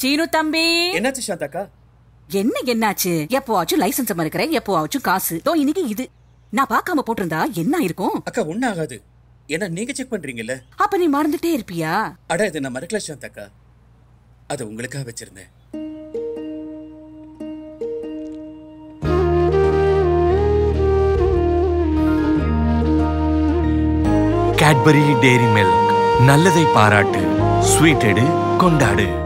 சீனு தம்பி. என்னாச்சு சாந்தாக்கா? என்னாச்சு? எப்போவாச்சும் லைசன்ஸ் மறுக்கிறேன், எப்போவாச்சும் காசு. இன்னைக்கு இது நான் பார்க்காம போட்டிருந்தா என்ன இருக்கும்? அக்கா ஒண்ணு ஆகாது. ஏன்னா நீங்க செக் பண்றீங்கல்ல. அப்ப நீ மறந்துட்டே இருப்பியா? அட இது நான் மறக்கல சாந்தாக்கா. அது உங்களுக்காக வச்சிருந்தேன். கேட்பரி டெய்ரி மில்க் நல்லதை பாராட்டு, ஸ்வீட் எடு, கொண்டாடு.